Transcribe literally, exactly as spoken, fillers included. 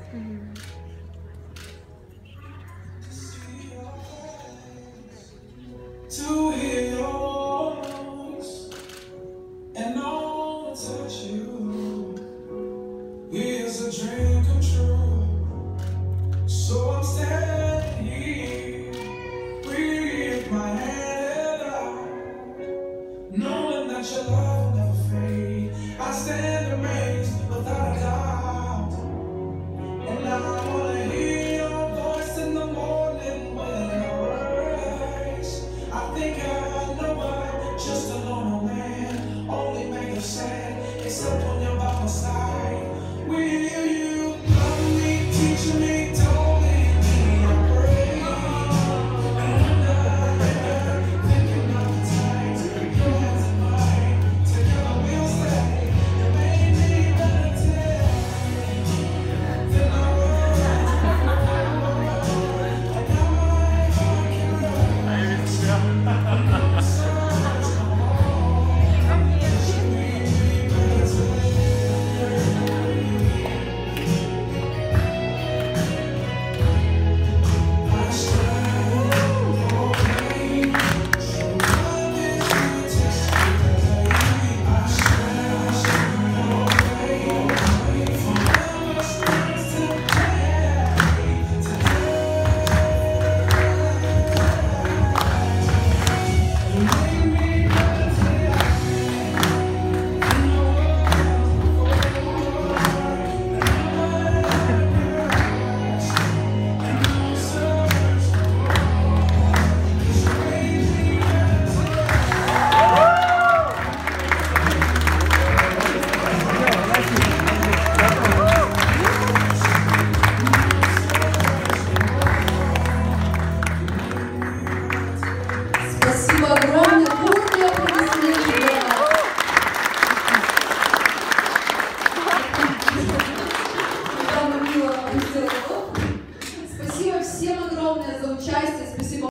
To hear your voice and all to touch you is a dream come true. So I'm standing here with my hand out, knowing that your love will never fade. I stand amazed without a doubt, and I wanna hear your voice in the morning when I rise. I think I know I'm just a normal man, only make it sad, except when you're by my side. Will you love me, teach me, don't leave me, I pray. And I, thinking of the time to put your hands in mine, together we'll stay, and made me better today than I was. And now my heart can run. Спасибо огромное. Бурные аплодисменты. Спасибо всем огромное за участие. Спасибо.